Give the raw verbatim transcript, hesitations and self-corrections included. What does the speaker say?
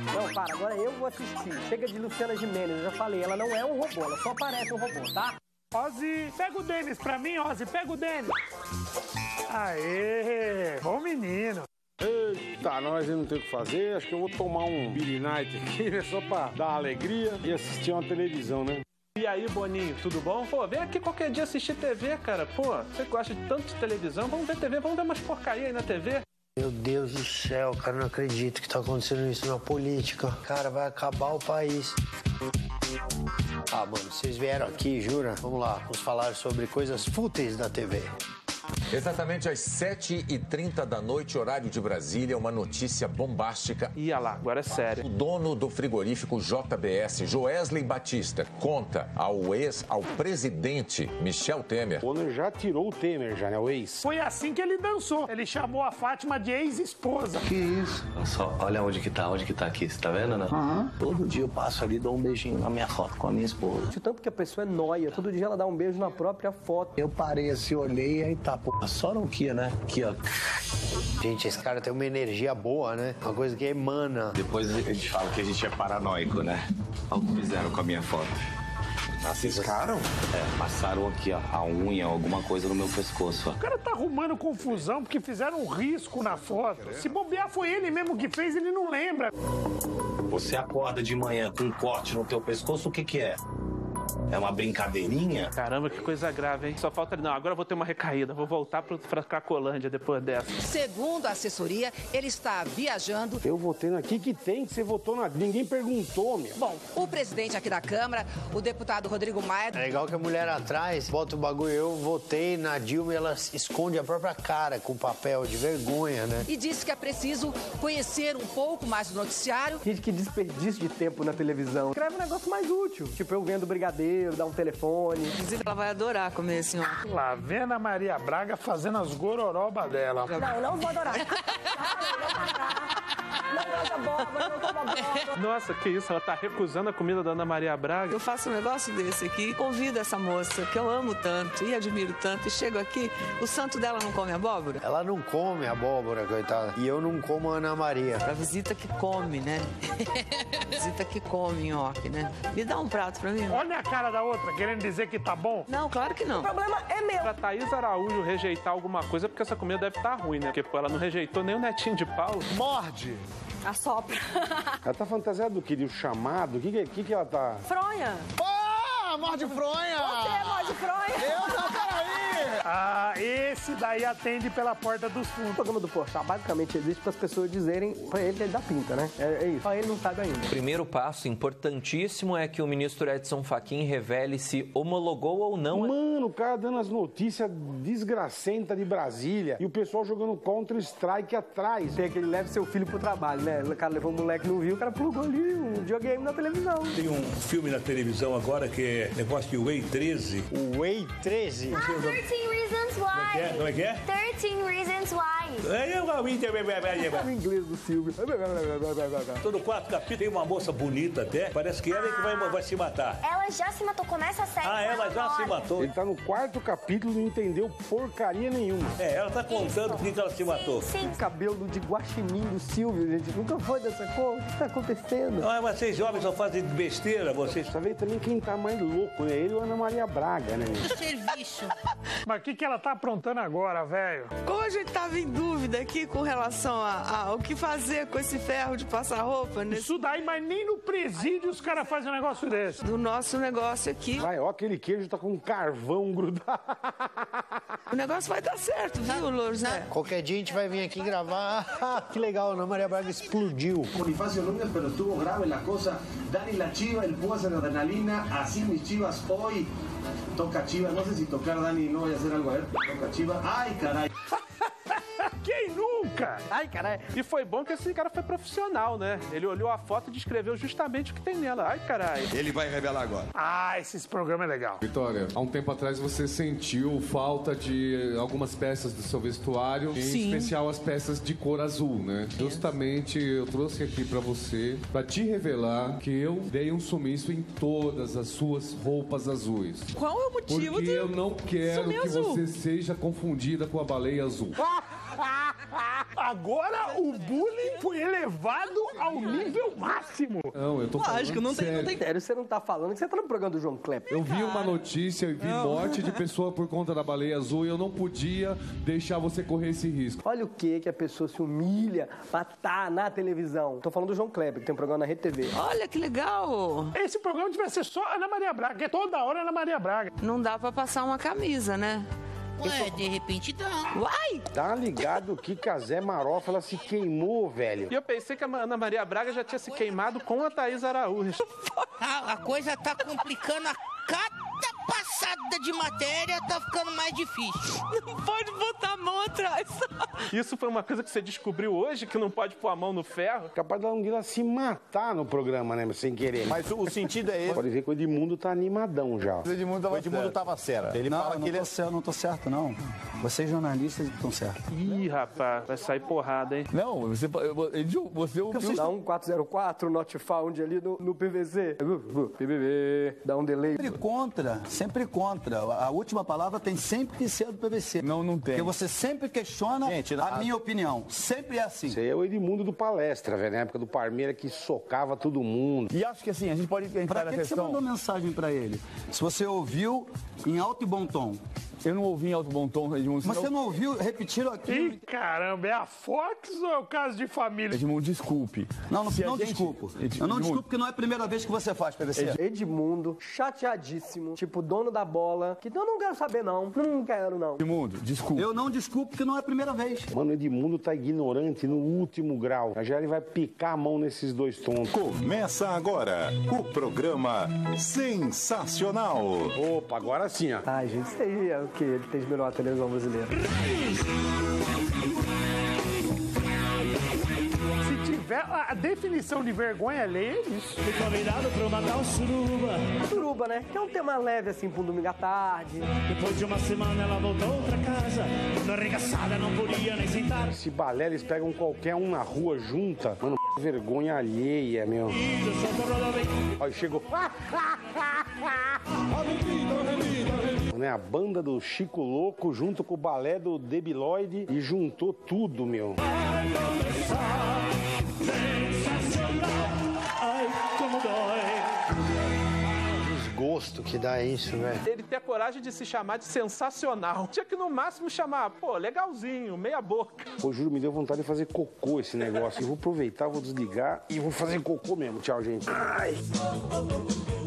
Não, para, agora eu vou assistir. Chega de Luciana Gimenez, eu já falei, ela não é um robô, ela só parece um robô, tá? Ozzy, pega o Denis pra mim, Ozzy, pega o Denis. Aê, bom menino. Eita, nós não tem o que fazer, acho que eu vou tomar um Billy Night aqui, né, só pra dar uma alegria e assistir uma televisão, né? E aí, Boninho, tudo bom? Pô, vem aqui qualquer dia assistir T V, cara. Pô, você gosta de tanto de televisão, vamos ver T V, vamos ver umas porcaria aí na T V. Meu Deus do céu, cara, não acredito que tá acontecendo isso na política. Cara, vai acabar o país. Ah, mano, vocês vieram aqui, jura? Vamos lá, vamos falar sobre coisas fúteis da T V. Exatamente às sete e trinta da noite, horário de Brasília, uma notícia bombástica. Ia lá, agora é sério. O dono do frigorífico J B S, Joesley Batista, conta ao ex, ao presidente Michel Temer. O Bonner já tirou o Temer, já, né, o ex. Foi assim que ele dançou. Ele chamou a Fátima de ex-esposa. Que isso? Só olha onde que tá, onde que tá aqui, você tá vendo, né? Uhum. Todo dia eu passo ali e dou um beijinho na minha foto com a minha esposa. De tanto que a pessoa é nóia, todo dia ela dá um beijo na própria foto. Eu parei assim, olhei e aí tá, pô, só não quia, né? Aqui, ó. Gente, esse cara tem uma energia boa, né? Uma coisa que emana. Depois a gente fala que a gente é paranoico, né? Olha o que fizeram com a minha foto. Ciscaram? É, passaram aqui, ó, a unha, alguma coisa no meu pescoço, ó. O cara tá arrumando confusão porque fizeram um risco na foto. Se bobear foi ele mesmo que fez, ele não lembra. Você acorda de manhã com um corte no teu pescoço, o que que é? É uma brincadeirinha? Caramba, que coisa grave, hein? Só falta... Não, agora eu vou ter uma recaída. Vou voltar pro, pra Cracolândia depois dessa. Segundo a assessoria, ele está viajando. Eu votei naquilo que tem, que você votou na... Ninguém perguntou, meu. Bom, o presidente aqui da Câmara, o deputado Rodrigo Maia... É legal que a mulher atrás bota o bagulho. Eu votei na Dilma e ela esconde a própria cara com papel de vergonha, né? E disse que é preciso conhecer um pouco mais do noticiário. Gente, que desperdício de tempo na televisão. Escreve um negócio mais útil. Tipo, eu vendo brigadeiro, dar um telefone. Inclusive, ela vai adorar comer esse ó. Lá vem a Maria Braga fazendo as gororoba dela. Não, não vou adorar. Nossa, que isso? Ela tá recusando a comida da Ana Maria Braga. Eu faço um negócio desse aqui, convido essa moça que eu amo tanto e admiro tanto, e chego aqui, o santo dela não come abóbora? Ela não come abóbora, coitada. E eu não como a Ana Maria. Pra visita que come, né? Visita que come nhoque, né? Me dá um prato pra mim. Olha a cara da outra, querendo dizer que tá bom. Não, claro que não. O problema é meu. Pra Thaís Araújo rejeitar alguma coisa, porque essa comida deve estar ruim, né? Porque, pô, ela não rejeitou nem o netinho de Paulo. Morde. Assopra. Ela tá fantasiada do que? De um chamado? O que, que, que que ela tá... Fronha. Ah, morde fronha. Você morde fronha. Eu não, peraí. Ah, esse daí atende pela porta dos fundos. O programa do Porchat basicamente existe para as pessoas dizerem pra ele que ele dá pinta, né? É, é isso. Só ele não sabe ainda. O primeiro passo importantíssimo é que o ministro Edson Fachin revele se homologou ou não. Mano, o cara dando as notícias desgracentas de Brasília e o pessoal jogando Counter-Strike atrás. Tem aquele leve seu filho pro trabalho, né? O cara levou um moleque, não viu, o cara plugou ali um videogame na televisão. Tem um filme na televisão agora que é negócio de Way treze. O Way treze? Ah, thirteen Reasons Why. Como é que é? thirteen Reasons Why. É, eu O inglês do Silvio. Todo quarto capítulo tem uma moça bonita até. Parece que ela é que vai, vai se matar. Ela já se matou, começa a série. Ah, ela já se matou. Ele tá no quarto capítulo e não entendeu porcaria nenhuma. É, ela tá contando por que ela se matou. Sim. O cabelo de guaxinim do Silvio, gente. Nunca foi dessa cor. O que tá acontecendo? Ah, mas vocês jovens só fazem besteira, vocês. Tá vendo também quem tá mais louco, né? Ele ou a Ana Maria Braga, né? Serviço. Mas o que, que ela tá aprontando agora, velho? Como a gente tava em dúvida aqui com relação a, a, ao que fazer com esse ferro de passar roupa, né? Isso daí, mas nem no presídio os caras fazem um negócio desse. Do nosso negócio aqui. Vai, ó, aquele queijo tá com carvão grudado. O negócio vai dar certo, viu, Lorzé? Qualquer dia a gente vai vir aqui gravar. Que legal, a Ana Maria Braga explodiu. Bonifacio Núñez, pero estuvo grave la cosa. Dani la Chiva, el púas en adrenalina. Así mis Chivas hoy. Toca Chivas. No sé si tocar Dani no voy a hacer algo a ver. Toca Chivas. Ay, caray. Quem nunca? Ai, caralho. E foi bom que esse cara foi profissional, né? Ele olhou a foto e descreveu justamente o que tem nela. Ai, caralho. Ele vai revelar agora. Ah, esse programa é legal. Vitória, há um tempo atrás você sentiu falta de algumas peças do seu vestuário, em Sim. especial as peças de cor azul, né? Justamente eu trouxe aqui pra você, pra te revelar que eu dei um sumiço em todas as suas roupas azuis. Qual é o motivo Porque de eu não quero sumir que azul? você seja confundida com a baleia azul. agora o bullying foi elevado ao nível máximo. Não, eu tô Lógico, falando não tem, sério. não tem sério. Você não tá falando que você tá no programa do João Kleber. Eu vi uma notícia e vi Não. morte de pessoa por conta da baleia azul e eu não podia deixar você correr esse risco. Olha o que que a pessoa se humilha pra tá na televisão. Tô falando do João Kleber, que tem um programa na Rede T V. Olha que legal. Esse programa devia ser só Ana Maria Braga, que é toda hora Ana Maria Braga. Não dá pra passar uma camisa, né? Ué, de repente dá. Uai! Tá ligado que a Zé Marofa, ela se queimou, velho. E eu pensei que a Ana Maria Braga já tinha se queimado com a Thaís Araújo. A, a coisa tá complicando a cada passada de matéria, tá ficando mais difícil. Não pode botar a mão atrás. Isso foi uma coisa que você descobriu hoje, que não pode pôr a mão no ferro? Capaz da Longuila se matar no programa, né? Sem querer. Mas o, o sentido é esse. Pode ver que o Edmundo tá animadão já. O Edmundo tava, o Edmundo tava certo. Ele não, fala não que ele tô é... certo, não tô certo, não. Vocês jornalistas estão certos. Ih, rapaz, vai sair porrada, hein? Não, você... Você ouviu... Dá um quatro zero quatro, not found ali no, no P V C. P B B, dá um delay. Sempre contra, sempre contra. A última palavra tem sempre que ser do P V C. Não, não tem. Porque você sempre questiona Gente, a a- minha opinião. Sempre é assim. Isso aí é o Edmundo do Palestra, velho. Na época do Parmeira que socava todo mundo. E acho que assim, a gente pode entrar Pra na que que questão... você mandou mensagem pra ele? Se você ouviu em alto e bom tom. Eu não ouvi em alto e bom tom, Edmundo. Mas Você não ouviu? Repetiram aqui. Ih, caramba, é a Fox ou é o caso de família? Edmundo, desculpe. Não, não, Se a não gente- desculpo. Ed- Eu não Edmundo. desculpo porque não é a primeira vez que você faz, P V C. Edmundo, chateadíssimo, tipo dono da bola, que eu não quero saber não, não quero não. Edmundo, desculpa. Eu não desculpo porque não é a primeira vez. Mano, o Edmundo tá ignorante no último grau. Já ele vai picar a mão nesses dois tontos. Começa agora o programa Sensacional. Opa, agora sim, ó. Ai, gente, isso aí é o que ele tem de melhor a televisão brasileira. Se tiver a definição de vergonha alheia, é isso. Fui convidado pra matar um suruba. Suruba, né? Que é um tema leve, assim, pra um domingo à tarde. Depois de uma semana ela voltou pra casa. Na arregaçada não podia nem sentar. Esse balé, eles pegam qualquer um na rua, junta. Mano, vergonha alheia, meu. Olha, chegou. Né, a banda do Chico Louco junto com o balé do Debiloide e juntou tudo, meu. Ai, como dói. Desgosto que dá isso, velho. Ele tem a coragem de se chamar de sensacional. Tinha que no máximo chamar, pô, legalzinho, meia boca. Pô, juro, me deu vontade de fazer cocô esse negócio. Eu vou aproveitar, vou desligar e vou fazer cocô mesmo. Tchau, gente. Ai.